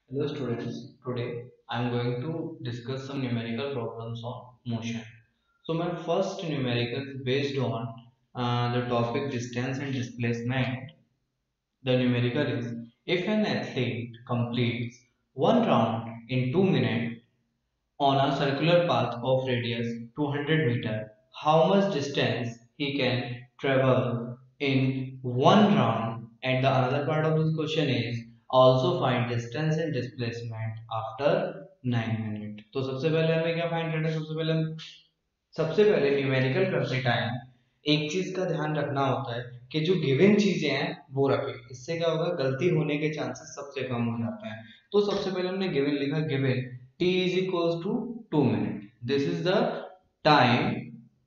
Hello students, today I am going to discuss some numerical problems on motion. So my first numerical is based on the topic distance and displacement. The numerical is if an athlete completes one round in 2 minutes on a circular path of radius 200 meter, how much distance he can travel in one round? And the another part of this question is also find distance and displacement after 9 minutes. तो सबसे पहले हमें क्या find करना है? सबसे पहले numerical करते टाइम एक चीज का ध्यान रखना होता है कि जो गिवन चीजें हैं वो रखें। इससे क्या होगा, गलती होने के चांसेस सबसे कम हो जाते हैं। तो सबसे पहले हमने गिवन लिखा, given t is equals to 2 minutes. This is the time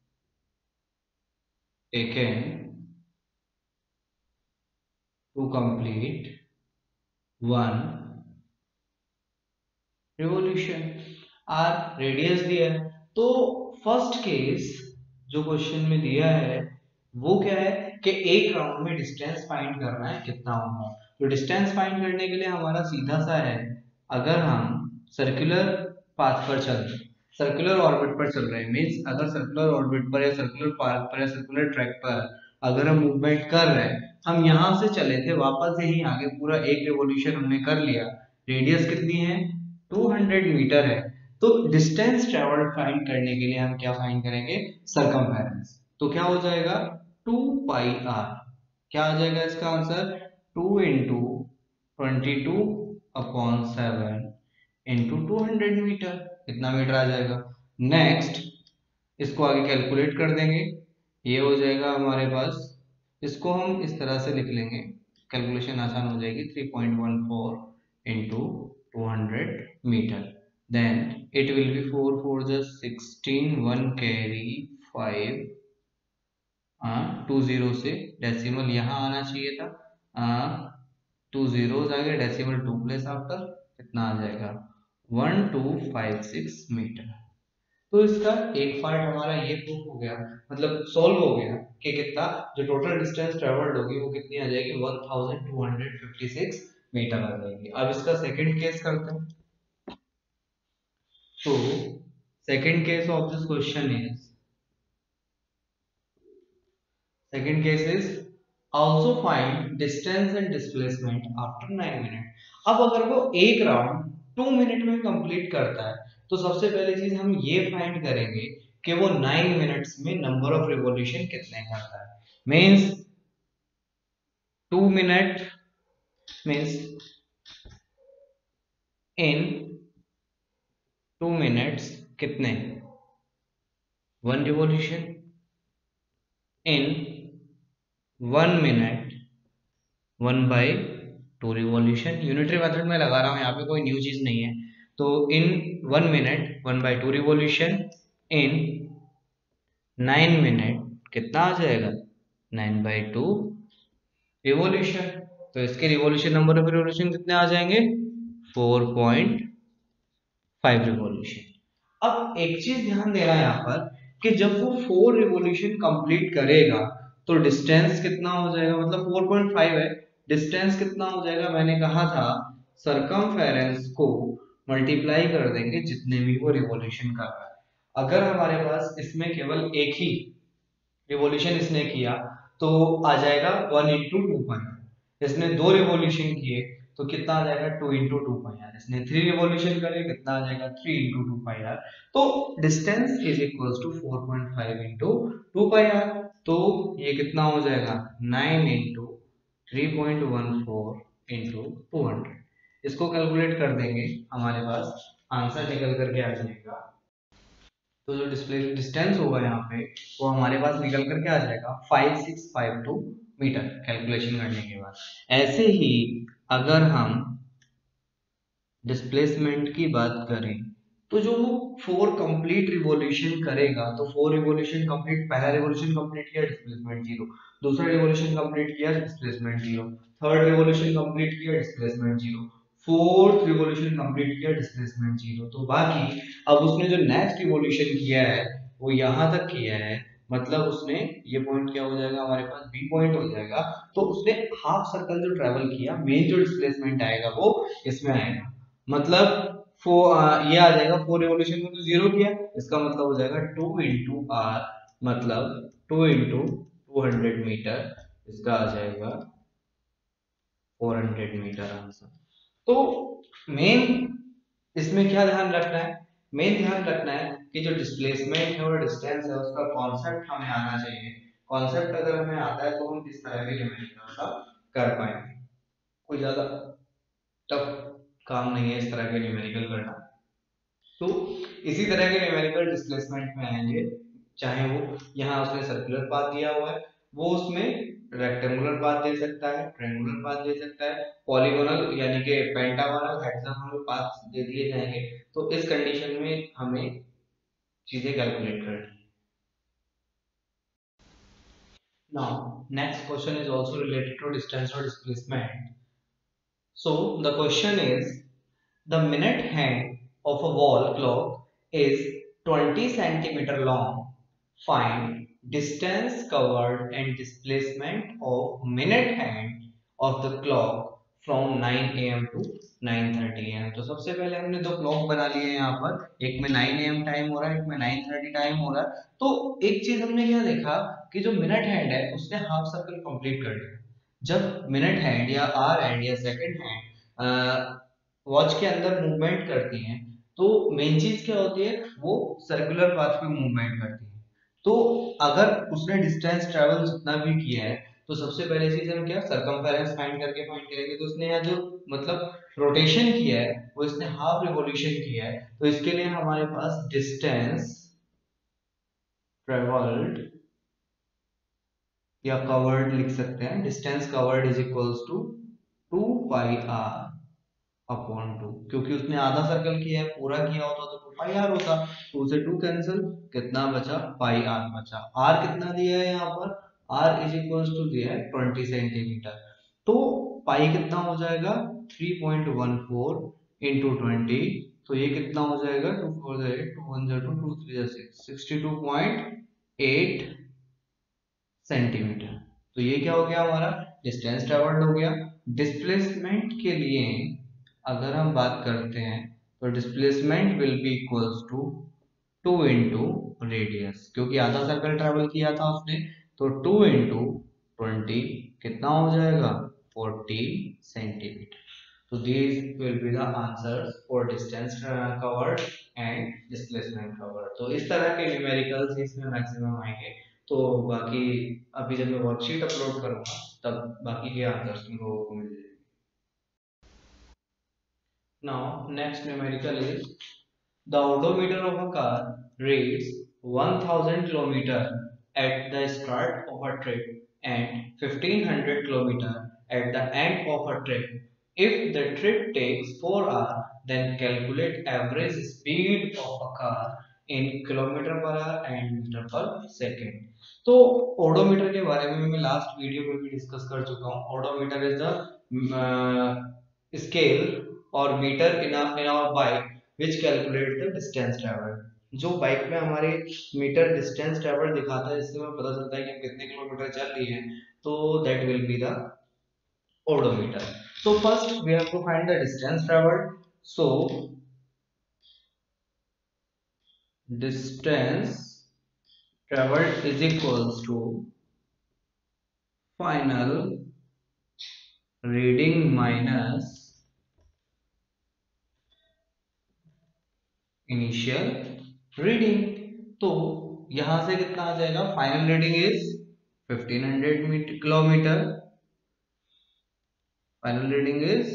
taken to complete one revolution. R radius दिया है, तो फर्स्ट केस जो क्वेश्चन में दिया है वो क्या है कि एक राउंड में डिस्टेंस फाइंड करना है कितना होगा। तो डिस्टेंस फाइंड करने के लिए हमारा सीधा सा है, अगर हम सर्कुलर पाथ पर चल रहे, सर्कुलर ऑर्बिट पर चल रहे हैं, मींस अगर सर्कुलर ऑर्बिट पर या सर्कुलर पाथ पर या सर्कुलर ट्रैक पर अगर हम मूवमेंट कर रहे हैं, हम यहां से चले थे वापस यहीं आगे पूरा एक रिवॉल्यूशन हमने कर लिया, रेडियस कितनी है 200 मीटर है, तो डिस्टेंस ट्रेवल्ड फाइंड करने के लिए हम क्या फाइंड करेंगे, सरकमफेरेंस। तो क्या हो जाएगा 2 पाई आर, क्या आ जाएगा इसका answer 2 into 22 upon 7 into 200 metre, इतना मीटर आ जाएगा। नेक्स्ट इसको आगे कैलकुलेट कर देंगे, ये हो जाएगा हमारे पास, इसको हम इस तरह से लिख लेंगे, कैलकुलेशन आसान हो जाएगी, 3.14 into 200 metre, then it will be 4 4 just 16, 1 carry 5, two zero से डेसिमल यहाँ आना चाहिए था, टू जीरोस आ गए, डेसिमल टू प्लेस आफ्टर, कितना आ जाएगा 1256 मीटर। तो इसका एक पार्ट हमारा ये प्रूफ हो गया, मतलब सॉल्व हो गया कि कितना जो टोटल डिस्टेंस ट्रेवल्ड होगी वो कितनी आ जाएगी 1256 मीटर आ जाएगी। अब इसका सेकंड केस करते हैं। तो second case of this question is, second case is also find distance and displacement after 9 minutes। अब अगर वो एक राउंड 2 मिनट में कंप्लीट करता है तो सबसे पहले चीज हम ये फाइंड करेंगे कि वो 9 मिनट्स में नंबर ऑफ रिवॉल्यूशन कितने करता है। Means 2 minute means in 2 minutes कितने, one revolution, in 1 minute 1/2 revolution. Unitary method में लगा रहा हूं, यहाँ पे कोई न्यू चीज नहीं है। तो in 1 minute 1/2 revolution, in 9 minute कितना आ जाएगा 9/2 रिवॉल्यूशन। तो इसके रिवॉल्यूशन नंबर ऑफ रिवॉल्यूशन कितने आ जाएंगे 4.5 रिवॉल्यूशन। अब एक चीज ध्यान देना है यहाँ पर कि जब वो 4 रिवॉल्यूशन कंप्लीट करेगा तो डिस्टेंस कितना हो जाएगा, मतलब 4.5 है, डिस्टेंस कितना हो जाएगा, मैंने कहा था सरकमफेरेंस को मल्टीप्लाई कर देंगे जितने भी वो रिवॉल्यूशन कर रहा है। अगर हमारे पास इसमें केवल एक ही रिवॉल्यूशन इसने किया तो आ जाएगा 1 इंटू 2 पाई, इसने दो रिवॉल्यूशन किए तो कितना आ जाएगा 2 इंटू 2 पाई आर, इसने 3 रिवॉल्यूशन करे कितना आ जाएगा 3 इंटू 2 पाई आर। तो distance is equals to 4.5 into 2 pi R. तो ये कितना हो जाएगा 9 इंटू 3.14 इंटू 200। इसको कैलकुलेट कर देंगे, हमारे पास आंसर निकल करके आ जाएगा। तो जो डिस्प्ले डिस्टेंस होगा यहाँ पे वो हमारे पास निकल करके आ जाएगा 5652 मीटर, कैलकुलेशन करने के बाद। ऐसे ही अगर हम डिस्प्लेसमेंट की बात करें तो जो वो 4 कंप्लीट रिवॉल्यूशन करेगा, तो 4 रिवॉल्यूशन कंप्लीट, पहला रिवॉल्यूशन कंप्लीट किया डिस्प्लेसमेंट जीरो, दूसरा रिवॉल्यूशन कंप्लीट किया displacement zero, third revolution complete किया displacement zero, fourth revolution complete किया डिस्प्लेसमेंट जीरो। तो बाकी अब उसने जो नेक्स्ट रिवॉल्यूशन किया है वो यहां तक किया है, मतलब उसने ये पॉइंट क्या हो जाएगा हमारे पास बी पॉइंट हो जाएगा। तो उसने हाफ सर्कल जो ट्रेवल किया, मेन जो डिस्प्लेसमेंट आएगा वो इसमें आएगा। मतलब ये आ जाएगा 4 रिवॉल्यूशन में तो 0 किया, इसका मतलब हो जाएगा 2 इंटू आर, मतलब 2 इंटू 200 मीटर, इसका आ जाएगा 400 मीटर आंसर। तो मेन इसमें क्या ध्यान रखना है, मेन ध्यान रखना है कि जो डिस्प्लेसमेंट है और डिस्टेंस है उसका कॉन्सेप्ट हमें आना चाहिए। कॉन्सेप्ट अगर हमें आता है तो हम इस तरह के न्यूमेरिकल का कर पाएंगे। कोई ज्यादा टफ काम नहीं है इस तरह के न्यूमेरिकल करना। तो इसी तरह के न्यूमेरिकल डिस्प्लेसमेंट में आएंगे, चाहे वो यहाँ उसने सर्कुलर पाथ दिया हुआ है, वो उसमें रेक्टेंगुलर पाथ दे सकता है, ट्रायंगुलर पाथ दे सकता है, पॉलीगोनल यानी कि पेंटागोनल, हेक्सागोनल पाथ दे दिए जाएंगे। तो इस कंडीशन में हमें चीजें कैलकुलेट करनी है। Now, next question is also related to distance or displacement. So the question is, the minute hand of a wall clock is 20 centimeter long. Find distance covered and displacement of minute hand of the clock from 9 am to 9:30 am। तो सबसे पहले हमने दो clock बना लिए हैं यहाँ पर, एक में 9 am टाइम हो रहा है, एक में 9:30 टाइम हो रहा है। तो एक चीज हमने क्या देखा कि जो मिनट हैंड है उसने हाफ सर्कल कंप्लीट कर दिया। जब मिनट हैंड या आवर हैंड या सेकंड हैंड वॉच के अंदर मूवमेंट करती हैं, तो मेन चीज क्या होती है, वो सर्कुलर पाथ पे मूवमेंट करती है। तो अगर उसने डिस्टेंस ट्रेवल जितना भी किया है, तो सबसे पहले चीज हम क्या सरकमफेरेंस फाइंड करके फाइंड करेंगे। तो उसने यहाँ जो मतलब रोटेशन किया है वो इसने हाफ रिवॉल्यूशन किया है, तो इसके लिए हमारे पास डिस्टेंस ट्रेवल्ड या कवर्ड लिख सकते हैं। Distance covered is equals to 2 pi R upon 2, क्योंकि उसने आधा सर्कल किया है, पूरा किया होता तो 2 पाई आर होता। 2 से 2 कैंसिल, कितना बचा, पाई आर बचा। आर कितना दिया है यहाँ पर, आर इज इक्वल्स टू दिया है 20 सेंटीमीटर। तो पाई कितना हो जाएगा 3.14 इंटू 20, तो ये कितना हो जाएगा 2 4 8 2 1 2 2 3 6 62.8 सेंटीमीटर। तो ये क्या हो गया हमारा डिस्टेंस ट्रेवल्ड हो गया। डिस्प्लेसमेंट के लिए अगर हम बात करते हैं तो displacement will be equals to 2 into radius, क्योंकि आधा सर्कल ट्रेवल किया था उसने, तो 2 इंटू 20 कितना हो जाएगा 40 सेंटीमीटर। तो these will be the answers for distance covered and displacement covered। तो इस तरह के न्यूमेरिकल्स इसमें मैक्सिमम आएंगे। तो बाकी अभी जब मैं वर्कशीट अपलोड करूंगा तब बाकी के आंसर्स तुम लोगों को मिल जाएंगे। Now next numerical is, the odometer of a car reads 1000 km at the start of a trip and 1500 km at the end of a trip. If the trip takes 4 hours, then calculate average speed of a car in kilometer per hour and meter per second। तो odometer के बारे में मैं last video में भी discuss कर चुका हूँ। ओडोमीटर इज द स्केल और meter in our bike which calculate the distance travelled. जो बाइक में हमारे मीटर डिस्टेंस ट्रेवल्ड दिखाता है, इससे हमें पता चलता है कि हम कितने किलोमीटर चल रही हैं, तो that will be the odometer। So first we have to find the distance traveled। So distance traveled is equals to final reading minus initial reading। तो यहां से कितना आ जाएगा, final reading is 1500 kilometre, final reading is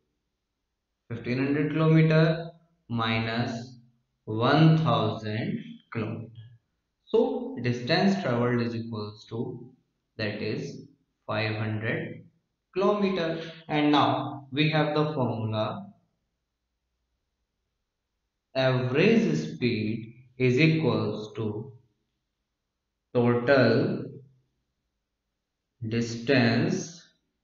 1500 kilometre minus 1000 kilometre. So distance traveled is equals to, that is 500 kilometer। And now we have the formula, average speed is equals to total distance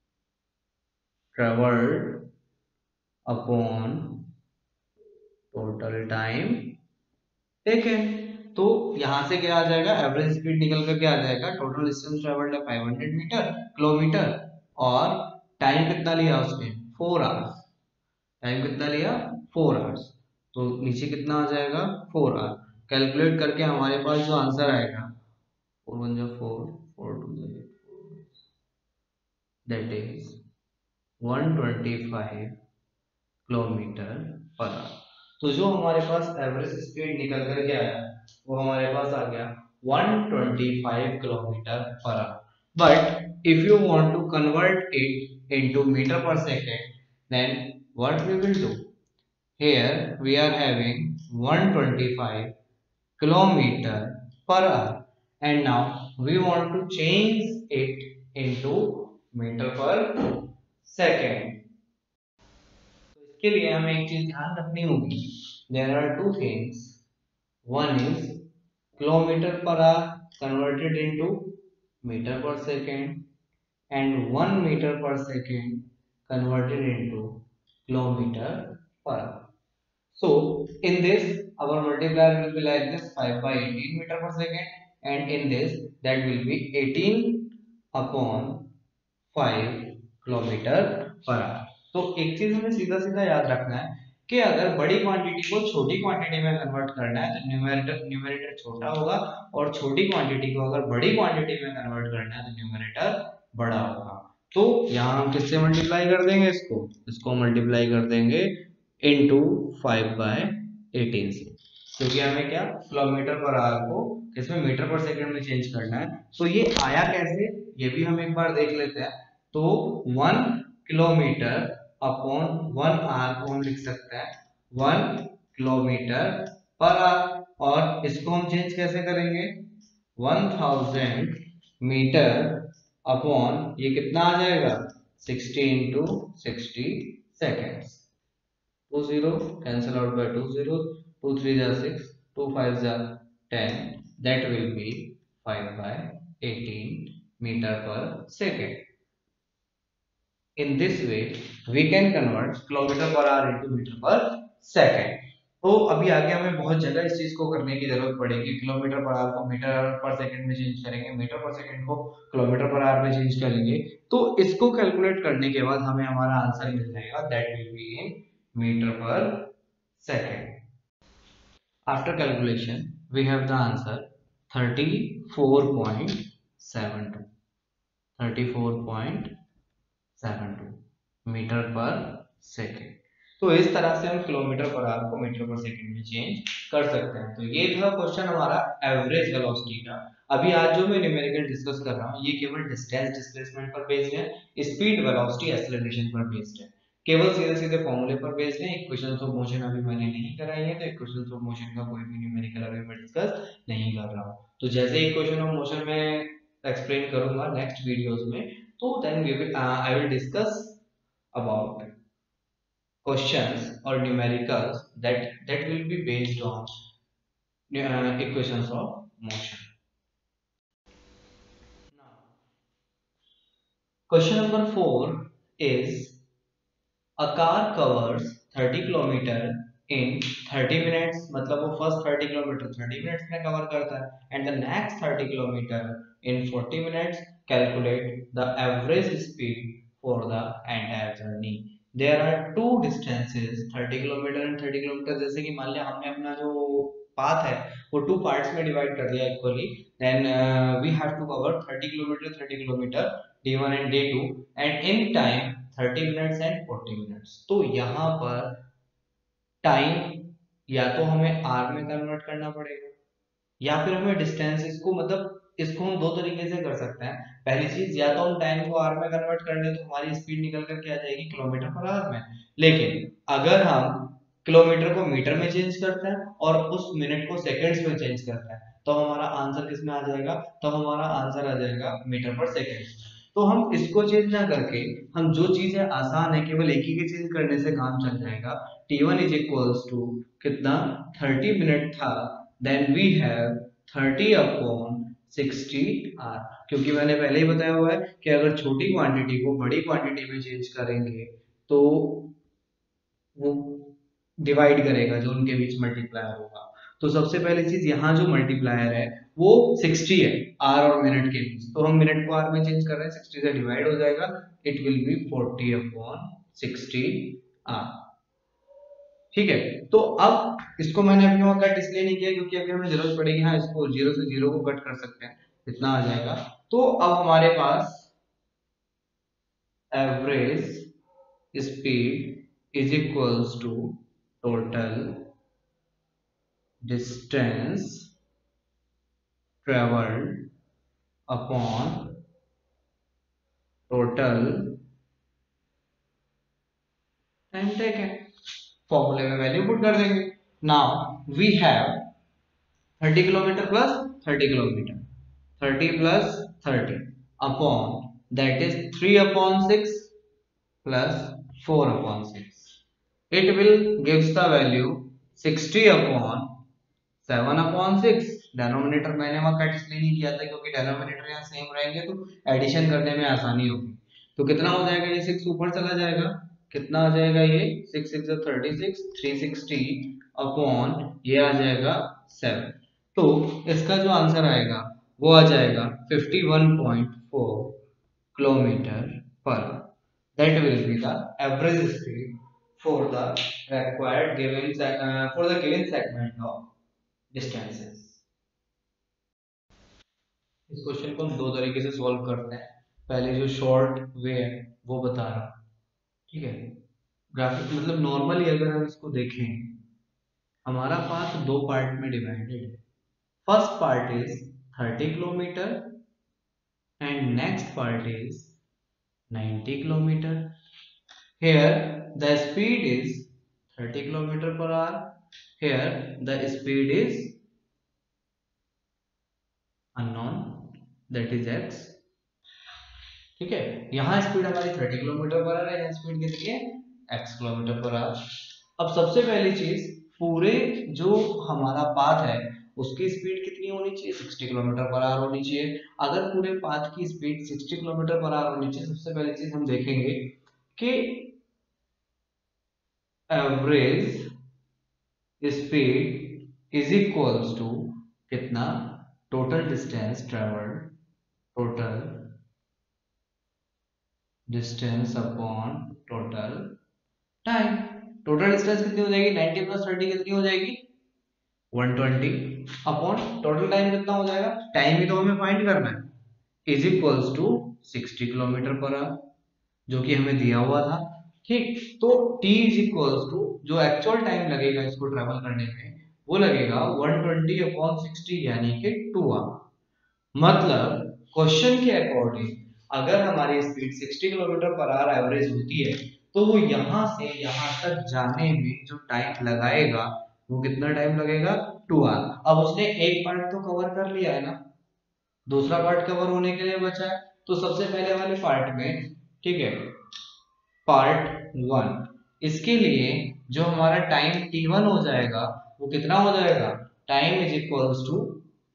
traveled upon total time taken। तो यहां से क्या आ जाएगा, average speed निकल कर क्या आ जाएगा, टोटल डिस्टेंस ट्रेवल्ड है 500 मीटर किलोमीटर, और टाइम कितना लिया उसने 4 आवर्स। टाइम कितना लिया 4 आवर्स। तो नीचे कितना आ जाएगा 4 आवर। कैलकुलेट करके हमारे पास जो आंसर आएगा 4 1 जा 4 4 2 जा 8 that is 125 kilometre per hour. तो जो हमारे पास एवरेज स्पीड निकल कर के आया वो हमारे पास आ गया 125 kilometre per hour. But if you want to convert it into metre per second, then what we will do? Here we are having 125 kilometer per hour, and now we want to change it into meter per second. तो इसके लिए हमें एक चीज ध्यान रखनी होगी। There are two things. One is kilometer per hour converted into meter per second, and 1 meter per second converted into kilometer per hour. So in this our multiplier will be like this 5 by 18 meter per second, and in this that will be 18 upon 5 kilometre per hour. तो एक चीज हमें सीधा सीधा याद रखना है कि अगर बड़ी क्वांटिटी को छोटी क्वांटिटी में कन्वर्ट करना है तो न्यूमरेटर छोटा होगा, और छोटी क्वांटिटी को अगर बड़ी क्वांटिटी में कन्वर्ट करना है तो न्यूमरेटर बड़ा होगा। तो यहाँ हम किससे मल्टीप्लाई कर देंगे, इसको मल्टीप्लाई कर देंगे इनटू 5 बाय 18 से, क्योंकि हमें क्या किलोमीटर पर आवर को इसमें मीटर पर सेकंड में चेंज करना है। तो ये आया कैसे, ये भी हम एक बार देख लेते हैं। तो 1 किलोमीटर अपॉन 1 आवर को हम लिख सकते हैं 1 किलोमीटर पर आवर, और इसको हम चेंज कैसे करेंगे 1000 मीटर अपॉन ये कितना आ जाएगा 60 into 60 seconds। 2 0 cancel out by 2 zeros, 2 3 are 6, 2 5 are 10, that will be 5 by 18 meter per second. In this way we can convert kilometer per hour into meter per second. तो अभी आगे हमें बहुत जगह इस चीज को करने की जरूरत पड़ेगी। किलोमीटर पर आवर को मीटर पर सेकंड में चेंज करेंगे, मीटर पर सेकंड को किलोमीटर पर आवर में चेंज करेंगे, तो इसको कैलकुलेट करने के बाद हमें हमारा आंसर मिल जाएगा, that will be in meter per second. After calculation we have the answer 34.72 metre per second. तो इस तरह से हम किलोमीटर पर आवर को मीटर पर सेकेंड में चेंज कर सकते हैं। तो ये था क्वेश्चन हमारा एवरेज वेलोसिटी का। अभी आज जो मैं न्यूमेरिकल डिस्कस कर रहा हूँ ये केवल डिस्टेंस डिस्प्लेसमेंट पर बेस्ड है, स्पीड वेलोसिटी एक्सेलरेशन पर बेस्ड है, केवल सीधे सीधे फॉर्मूले पर बेस्ड है। इक्वेशंस ऑफ मोशन अभी मैंने नहीं कराई है, तो इक्वेशंस ऑफ मोशन का कोई भी न्यूमेरिकल अभी मैं डिस्कस नहीं कर रहा हूँ। तो जैसे इक्वेशन ऑफ मोशन में एक्सप्लेन करूंगा नेक्स्ट वीडियोस में, तो then I will discuss about questions or numericals that will be based on equations of motion. Now, question number 4 is a car covers 30 kilometer in 30 minutes, मतलब वो first 30 kilometer 30 minutes में cover करता है, and the next 30 kilometer in 40 minutes. Calculate the average speed for the entire journey. There are two distances 30 kilometre and 30 kilometre. जैसे कि मान लिया हमने अपना जो पाथ है वो टू पार्ट्स में डिवाइड कर दिया equally, then we have to cover 30 kilometre D1 and D2 and in time 30 minutes and 40 minutes। तो यहाँ पर टाइम या तो हमें आर में कन्वर्ट करना पड़ेगा या फिर हमें डिस्टेंस, इसको मतलब इसको हम दो तरीके से कर सकते हैं। पहली चीज, या तो हम टाइम को आर में कन्वर्ट कर ले तो हमारी स्पीड निकल करके आ जाएगी किलोमीटर पर आवर में, लेकिन अगर हम किलोमीटर को मीटर में चेंज करते हैं और उस मिनट को सेकंड्स में चेंज करते हैं तो हमारा आंसर किस में आ जाएगा, तो हमारा आंसर आ जाएगा मीटर पर सेकंड। तो हम इसको चेंज ना करके हम जो चीजें आसान है केवल एक ही के चेंज करने से काम चल जाएगा। T1 इज इक्वल्स टू कितना 30 मिनट था, then we have 30 upon 60 hour, क्योंकि मैंने पहले ही बताया हुआ है कि अगर छोटी क्वांटिटी को बड़ी क्वांटिटी में चेंज करेंगे तो वो डिवाइड करेगा, जो उनके बीच मल्टीप्लायर होगा। तो सबसे पहली चीज यहाँ जो मल्टीप्लायर है वो 60 है आर और मिनट के बीच, तो हम मिनट को आर में चेंज कर रहे हैं, 60 से डिवाइड हो जाएगा, it will be 40 upon 60 hour. ठीक है। तो अब इसको मैंने अभी वहां कट इसलिए नहीं किया क्योंकि अभी हमें जरूरत पड़ेगी, हाँ इसको जीरो से जीरो को कट कर सकते हैं, इतना आ जाएगा। तो अब हमारे पास average speed is equals to total distance travelled upon total time taken. फॉर्मूले में वैल्यू पुट कर देंगे। Now we have 30 kilometre plus 30 kilometre, 30 plus 30 upon that is 3 upon 6 plus 4 upon 6. It will gives the value 60 upon 7 upon 6. Denominator मैंने वहां cut इसलिए नहीं किया था क्योंकि डेनोमिनेटर यहाँ सेम रहेंगे तो एडिशन करने में आसानी होगी। तो कितना हो जाएगा, ये 6 ऊपर चला जाएगा, कितना आ जाएगा ये 6 6 36 360 अपॉन ये आ जाएगा 7। तो इसका जो आंसर आएगा वो आ जाएगा 51.4 किलोमीटर पर। That will be the average speed for the required given for the given segment of distances. इस क्वेश्चन को हम दो तरीके से सॉल्व करते हैं। पहले जो शॉर्ट वे है वो बता रहा हूँ, ठीक है। ग्राफिक मतलब नॉर्मली अगर हम इसको देखें, हमारा पाथ दो पार्ट में डिवाइडेड है। First part is 30 kilometre and next part is 90 kilometre. Here the speed is 30 km per hour. Here the speed is unknown, that is x. ठीक है, यहाँ स्पीड हमारी 30 किलोमीटर पर आवर है, यहाँ speed कितनी है x किलोमीटर पर आवर। अब सबसे पहली चीज, पूरे जो हमारा पाथ है उसकी स्पीड कितनी होनी चाहिए, 60 किलोमीटर पर आवर होनी चाहिए। अगर पूरे पाथ की स्पीड 60 किलोमीटर पर आवर होनी चाहिए, सबसे पहली चीज हम देखेंगे कि average speed is equals to कितना, total distance travelled, total distance upon total time. Total distance कितनी हो जाएगी, 90 प्लस 30 कितनी हो जाएगी 120 अपॉन टोटल टाइम कितना हो जाएगा, टाइम ही तो हमें फाइंड करना है, is equals to 60 kilometre per hour जो कि हमें दिया हुआ था। ठीक, तो t इज इक्वल्स टू जो एक्चुअल टाइम लगेगा इसको ट्रेवल करने में वो लगेगा 120 अपॉन 60 यानी कि 2 आवर। मतलब क्वेश्चन के अकॉर्डिंग अगर हमारी speed 60 kilometre per hour average होती है तो वो यहां से यहां तक जाने में जो टाइम लगाएगा वो कितना टाइम लगेगा, 2 आवर। अब उसने एक पार्ट तो कवर कर लिया है ना, दूसरा पार्ट कवर होने के लिए बचा है। तो सबसे पहले वाले पार्ट में, ठीक है, पार्ट 1, इसके लिए जो हमारा टाइम t1 हो जाएगा वो कितना हो जाएगा, time is equals to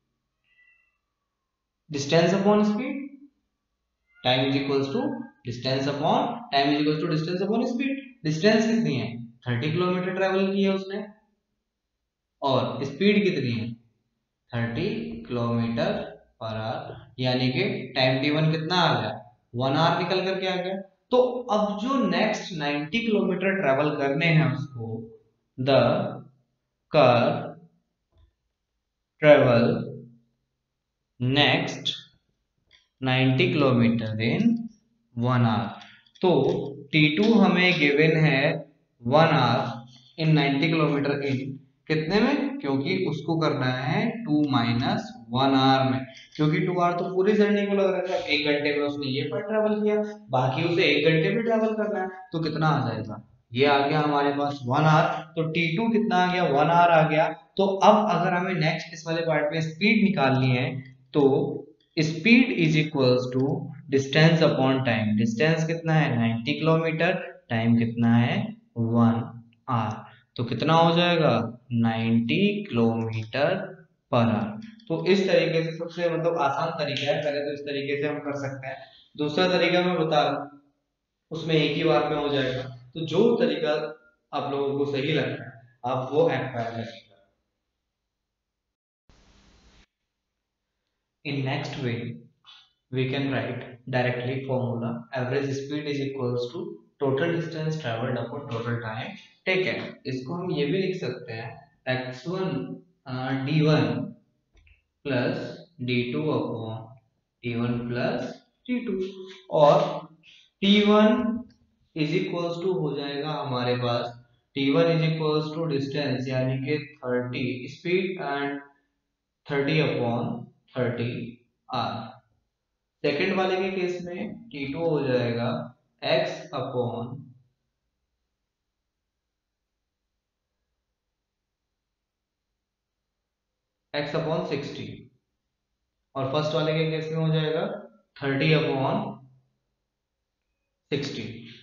distance upon speed, time is equals to distance upon time is equals to distance upon speed. Distance कितनी है, 30 किलोमीटर ट्रेवल की है उसने, और स्पीड कितनी है 30 किलोमीटर पर आवर, यानी कि टाइम t1 कितना आ गया 1 आवर निकल करके आ गया। तो अब जो नेक्स्ट 90 किलोमीटर ट्रेवल करने हैं उसको, the car travel next 90 kilometre in 1 hour. तो T2 हमें गिवन है 1 आवर इन 90 किलोमीटर इन कितने में, क्योंकि उसको करना है 2 माइनस 1 आवर में, क्योंकि 2 आवर तो पूरी जर्नी को लग रहा था, 1 घंटे में उसने ये पर ट्रेवल किया, बाकी उसे 1 घंटे में ट्रेवल करना है। तो कितना आ जाएगा, ये आ गया हमारे पास 1 आवर। तो T2 कितना आ गया, 1 आवर आ गया। तो अब अगर हमें नेक्स्ट इस वाले पार्ट में स्पीड निकालनी है तो speed is equals to distance upon time. Distance कितना है 90 किलोमीटर, टाइम कितना है 1 आवर। तो कितना हो जाएगा 90 किलोमीटर पर आवर। तो इस तरीके से सबसे मतलब आसान तरीका है, पहले तो इस तरीके से हम कर सकते हैं। दूसरा तरीका मैं बता रहा हूँ, उसमें एक ही बार में हो जाएगा। तो जो तरीका आप लोगों को सही लगता है आप वो अप्लाई करें। In next way, we can write directly formula average speed is equals to total distance travelled upon total time taken. इसको हम ये भी लिख सकते हैं x1 d1 plus d2 upon t1 plus t2, और t1 इज इक्वल्स टू हो जाएगा हमारे पास t1 is equals to distance यानी कि 30 speed and 30 upon 30 hour. Second वाले के केस में t2 हो जाएगा x अपॉन x अपॉन 60, और फर्स्ट वाले के केस में हो जाएगा 30 अपॉन 60।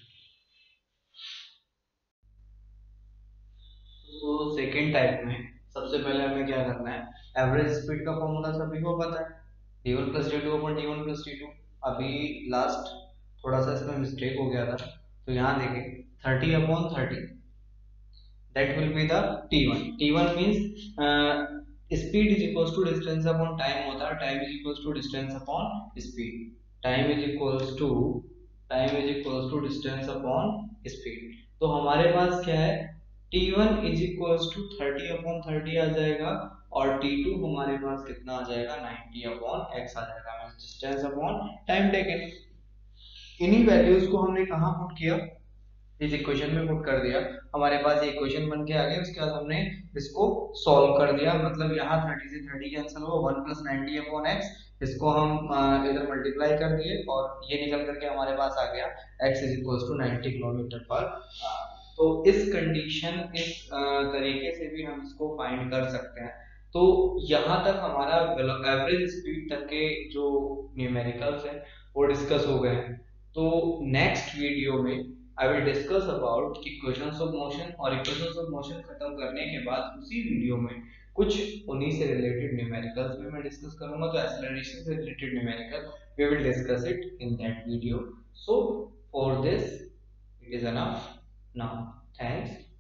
तो सेकेंड टाइप में सबसे पहले हमें क्या करना है, एवरेज स्पीड का फॉर्मूला सभी को पता है, d1 plus d2 upon d1 plus d2। अभी लास्ट थोड़ा सा इसमें मिस्टेक हो गया था, तो यहाँ देखें 30 upon 30, that will be the t1। t1 means speed is equals to distance upon time होता है, time is equals to distance upon speed, time is equals to distance upon speed। तो हमारे पास क्या है, t1 is equals to 30 upon 30 आ जाएगा, और t2 हमारे पास कितना आ जाएगा 90 upon x आ जाएगा, means distance upon time taken। इन्हीं वैल्यूज को हमने कहाँ पुट किया, इस इक्वेशन में पुट कर दिया। हमारे पास ये इक्वेशन बन के आ गया, उसके बाद हमने इसको सॉल्व कर दिया, मतलब यहाँ 30 से 30 कैंसिल हुआ, 1 प्लस 90 अपॉन एक्स, इसको हम इधर मल्टीप्लाई कर दिए और ये निकल करके हमारे पास आ गया x is equals to 90 kilometre per hour. तो इस कंडीशन, इस तरीके से भी हम इसको फाइंड कर सकते हैं। तो यहाँ तक हमारा एवरेज स्पीड तक के जो न्यूमेरिकल्स हैं वो डिस्कस हो गए हैं। तो नेक्स्ट वीडियो में I will discuss about equations of motion, और इक्वेशंस ऑफ मोशन खत्म करने के बाद उसी वीडियो में कुछ उन्हीं से रिलेटेड न्यूमेरिकल्स भी मैं डिस्कस करूंगा। तो एक्सेलरेशन से related numerical we will discuss it in that video. So for this it is enough now, thanks.